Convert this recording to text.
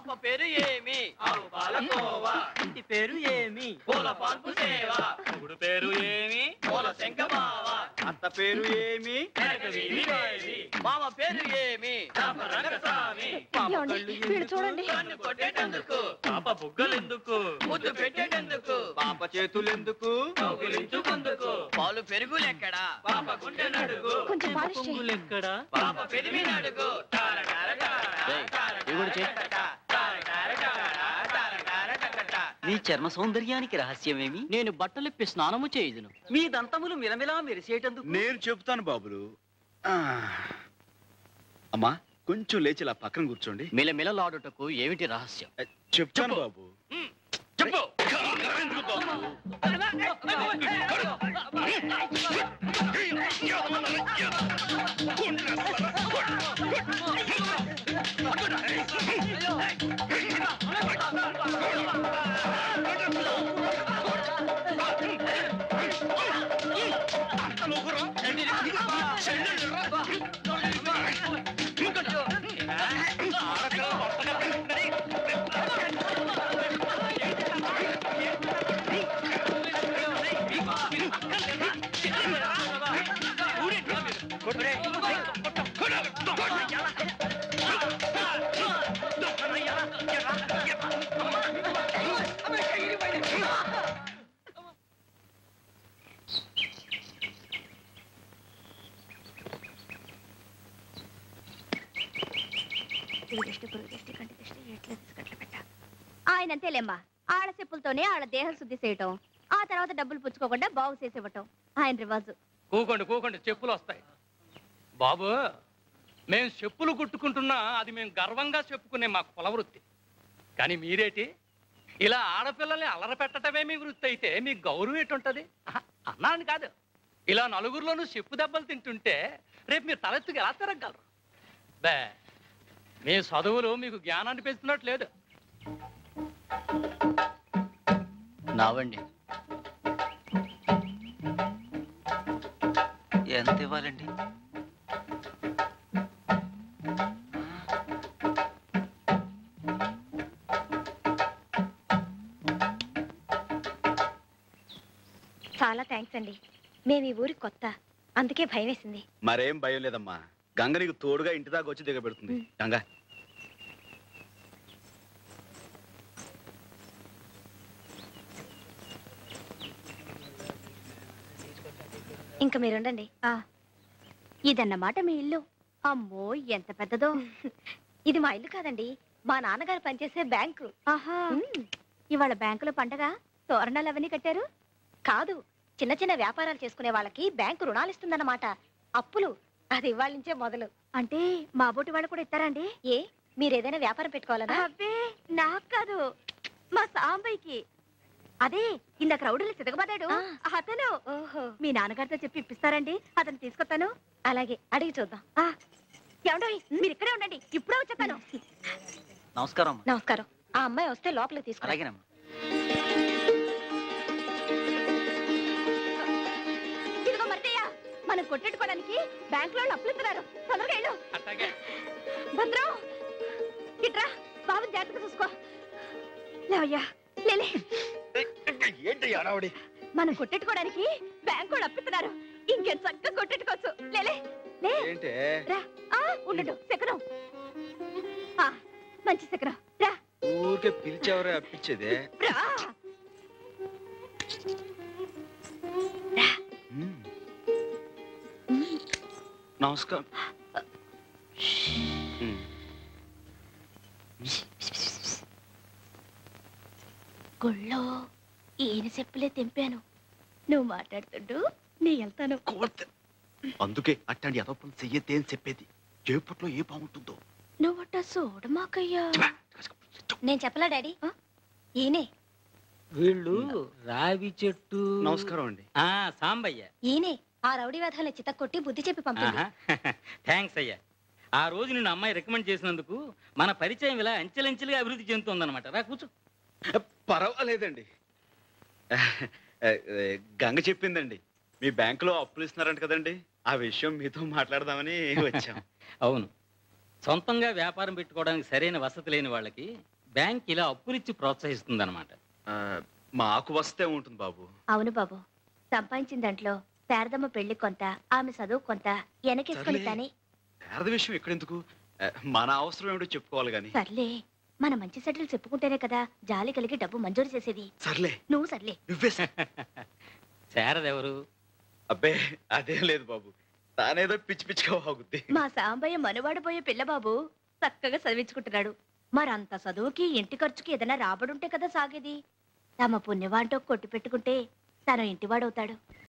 పాప పేరు ఏమి? ఆవు పాలకోవా. ఇంటి పేరు ఏమి? పూల పాల్పు సేవ. మొగుడు పేరు ఏమి? పూల శంఖమావ. అత్త పేరు ఏమి? మామ పేరు ఏమి? రంగస్వామి. వీడు చూడండి. కన్ను కొట్టేటందుకు. పాప బుగ్గలెందుకు? ముద్దు పెట్టేటందుకు. పాప చేతులెందుకు? కౌగిలించుకుందుకు. పాలు పెరుగులెక్కడా? పాప గుండె నడుగు. కొంచెం పాలిష్ చేయి. పొంగులెక్కడా? పాప పెరిమి నడుగు. టార టార టార. టార ఇవిడు చెయ్. టార టార టార. టార టార టార. నీ చర్మ సౌందర్యానికి రహస్యమేమి? నేను బట్టలిప్పి స్నానము చేయుదును. మీ దంతములు మిలమిలా మెరిసేటందుకు నేను చెప్తాను బాబులు. అమ్మా కొంచెం లేచి ఇలా పక్కన కూర్చోండి. మిలమిలలాడుటకు ఏమిటి రహస్యం? చెప్తాను బాబు. చెప్పు. ఆయనంతేలేమ్మా, ఆళ్ళ చెప్పులతోనే ఆళ్ళ దేహ శుద్ధి చేయటం, ఆ తర్వాత డబ్బులు పుచ్చుకోకుండా బాగు చేసేవటం ఆయన రివాజు. కూకోండి చెప్పులు వస్తాయి. బాబు, మేము చెప్పులు కుట్టుకుంటున్నా అది మేము గర్వంగా చెప్పుకునే మా కుల వృత్తి. కానీ మీరేటి ఇలా ఆడపిల్లల్ని అలర పెట్టడమే మీ వృత్తి అయితే మీ గౌరవం ఎటుంటది? అన్నాను కాదు, ఇలా నలుగురిలోనూ చెప్పు దెబ్బలు తింటుంటే రేపు మీరు తలెత్తుకు ఎలా తిరగలరు? బే, మీ చదువులు మీకు జ్ఞానాన్ని పెంచుతున్నట్లేదు. నావండి. ఎంత ఇవ్వాలండి? చాలా థ్యాంక్స్ అండి. మేము ఈ ఊరికి కొత్త, అందుకే భయం వేసింది. మరేం భయం లేదమ్మా. గంగ నీకు తోడుగా ఇంటి దాకా వచ్చి దిగబెడుతుంది. గంగ ఇంకా మీరుండండి. ఇదన్నమాట మీ ఇల్లు. అమ్మో ఎంత పెద్దదో. ఇది మా ఇల్లు కాదండి, మా నాన్నగారు పనిచేసే బ్యాంకు. ఆహా, ఇవాళ బ్యాంకులో పండగ తోరణాలు అవన్నీ కట్టారు? కాదు, చిన్న చిన్న వ్యాపారాలు చేసుకునే వాళ్ళకి బ్యాంకు రుణాలు ఇస్తుందన్నమాట. అప్పులు అది ఇవాళ నుంచే మొదలు. అంటే మా బోటి వాళ్ళు కూడా ఇస్తారండి? ఏ, మీరేదైనా వ్యాపారం పెట్టుకోవాలనా? అబ్బే, నాకు కాదు, మా సాంబయ్యకి. అదే ఇందాక రౌడీలు చితకబడ్డాడు అతను. ఓహో, మీ నాన్నగారితో చెప్పి ఇప్పిస్తారండి? అతను తీసుకొస్తాను. అలాగే, అడిగి చూద్దాం. ఏమండో, మీరు ఇక్కడే ఉండండి, ఇప్పుడే వచ్చేస్తాను. నమస్కారం. నమస్కారం. ఆ అమ్మాయి వస్తే లోపలికి తీసుకు. అలాగేనమ్మా. ఇదిగో మర్దయ్య, మనం కొట్టెట్టుకోవడానికి బ్యాంక్ లో అప్పులు ఇస్తున్నారు. తొందరగా వెళ్ళు. భద్రం, ఇట్రా, బాబుని జాగ్రత్తగా చూసుకో. లేవయ్యా, లేలే. ఏంటి అడావుడి? మనం కొట్టెట్టుకోవడానికి బ్యాంక్ వాళ్ళు అప్పిస్తున్నారు. ఇంకెంత చక్కగా కొట్టెట్టుకోవచ్చు. లేలే లే. ఏంటి? రా, ఉండు, శకరం. మంచి శకరం. రా, ఊరికే పిలిచేవరే అప్పించేదే. రా. నమస్కారం. గుళ్ళో ఈయన చెప్పులే తెంపాను. నువ్వు మాట్లాడుతుండు, నీ వెళ్తాను. అందుకే అట్టండి అదొప్పని చెయ్యతే అని చెప్పేది. చేపట్లో ఏ బాగుంటుందో నువ్వట చూడమాకయ్యా. నేను చెప్పలా డాడీ, ఈయనే. వీళ్ళు రావి చెట్టు. నమస్కారం అండి. సాంబయ్య. ఈయనే ఆ రౌడీ వేధాలని చితక్కొట్టి బుద్ధి చెప్పి పంపింది. థ్యాంక్స్ అయ్యా. ఆ రోజు నిన్ను అమ్మాయి రికమెండ్ చేసినందుకు మన పరిచయం ఇలా అంచెలంచెలుగా అభివృద్ధి చెందుతుందన్నమాట. రా కూర్చో. పర్వాలేదండి. గంగ చెప్పిందండి, మీ బ్యాంకులో అప్పులు ఇస్తున్నారంట కదండి. ఆ విషయం మీతో మాట్లాడదామని వచ్చాం. అవును, సొంతంగా వ్యాపారం పెట్టుకోవడానికి సరైన వసతి లేని వాళ్ళకి బ్యాంక్ ఇలా అప్పులిచ్చి ప్రోత్సహిస్తుందన్నమాట. మాకు వస్తే ఉంటుంది బాబు. అవును బాబు, సంపాదించిన దాంట్లో శారదమ్మ పెళ్లి కొంత, ఆమె చదువు కొంత వెనకేసుకొని సర్లే. తానే. శారద విషయం ఎక్కడెందుకు? మన అవసరం ఏమిటో చెప్పుకోవాలి గాని. సర్లే, మన మంచి సెటిల్ చెప్పుకుంటేనే కదా జాలి కలిగి డబ్బు మంజూరు చేసేది. సర్లే నువ్వు సర్లే. నువ్వే శారదెవరు? అబ్బే అదేం లేదు బాబు, తానేదో పిచ్చి పిచ్చిగా వాగుద్ది. మా సాంబయ్య మనవాడబోయే పిల్ల బాబు చక్కగా చదివించుకుంటున్నాడు. మరంత చదువుకి ఇంటి ఖర్చుకి ఏదైనా రాబడుంటే కదా సాగేది. తమ పుణ్యవాంటో కొట్టి పెట్టుకుంటే తను ఇంటివాడవుతాడు.